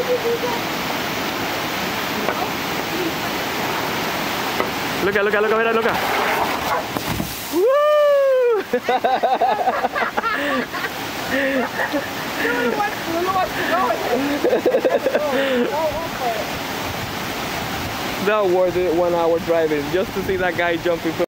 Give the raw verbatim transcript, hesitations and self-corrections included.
Look at, look at, look at, look at. Woo! That worth it, one hour driving just to see that guy jumping.